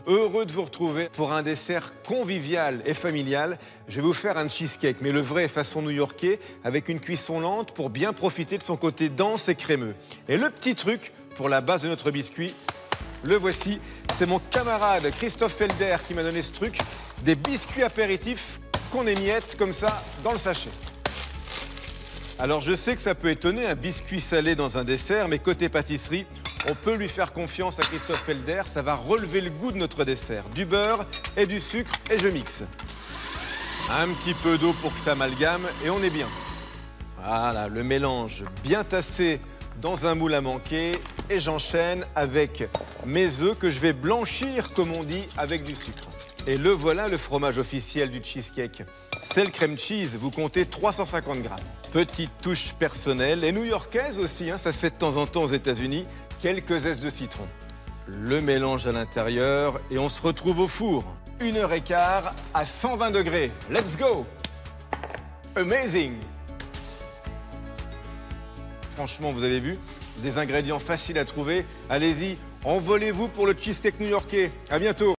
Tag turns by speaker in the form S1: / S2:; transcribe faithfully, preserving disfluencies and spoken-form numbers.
S1: heureux de vous retrouver pour un dessert convivial et familial. Je vais vous faire un cheesecake, mais le vrai façon new-yorkais, avec une cuisson lente pour bien profiter de son côté dense et crémeux. Et le petit truc pour la base de notre biscuit, le voici, c'est mon camarade Christophe Felder qui m'a donné ce truc, des biscuits apéritifs qu'on émiette comme ça dans le sachet. Alors je sais que ça peut étonner un biscuit salé dans un dessert, mais côté pâtisserie, on peut lui faire confiance à Christophe Felder, ça va relever le goût de notre dessert. Du beurre et du sucre et je mixe. Un petit peu d'eau pour que ça amalgame et on est bien. Voilà, le mélange bien tassé dans un moule à manquer et j'enchaîne avec mes œufs que je vais blanchir, comme on dit, avec du sucre. Et le voilà, le fromage officiel du cheesecake. C'est le crème cheese, vous comptez trois cent cinquante grammes. Petite touche personnelle et new-yorkaise aussi, hein, ça se fait de temps en temps aux États-Unis. Quelques zestes de citron. Le mélange à l'intérieur et on se retrouve au four. Une heure et quart à cent vingt degrés. Let's go! Amazing! Franchement, vous avez vu, des ingrédients faciles à trouver. Allez-y, envolez-vous pour le cheesecake new-yorkais. À bientôt!